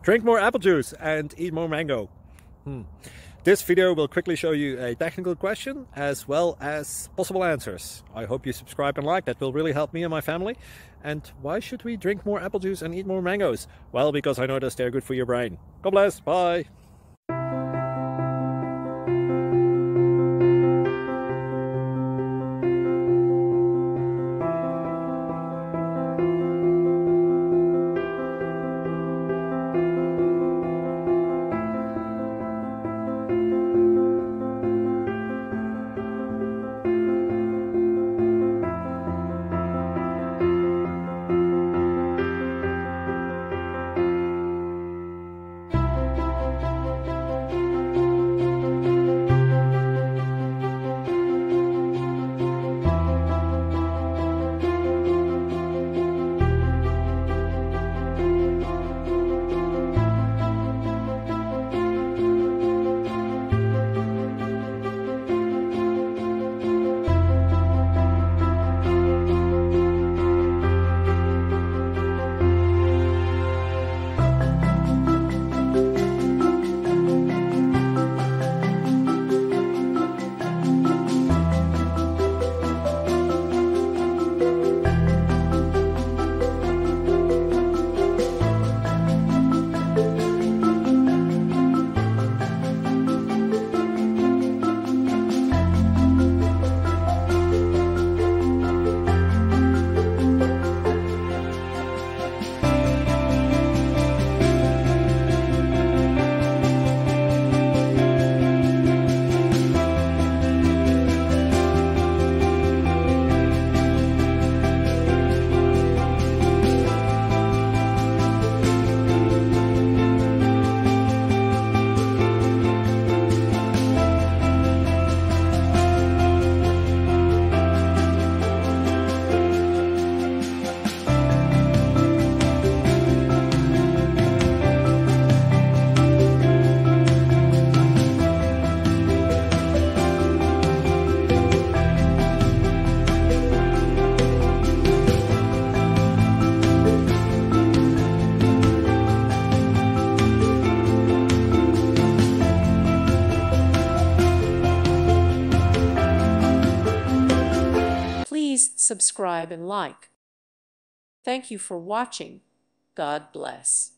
Drink more apple juice and eat more mango. This video will quickly show you a technical question as well as possible answers. I hope you subscribe and like, that will really help me and my family. And why should we drink more apple juice and eat more mangoes? Well, because I noticed they're good for your brain. God bless, bye! Please subscribe and like. Thank you for watching. God bless.